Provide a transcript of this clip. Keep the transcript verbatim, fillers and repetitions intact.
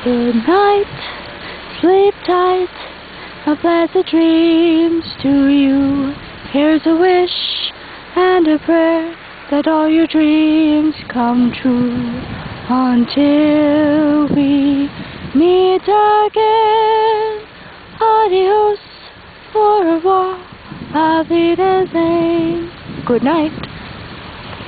Good night, sleep tight, a pleasant dreams to you. Here's a wish and a prayer that all your dreams come true. Until we meet again, adios, au revoir, auf Wiedersehen. Good night.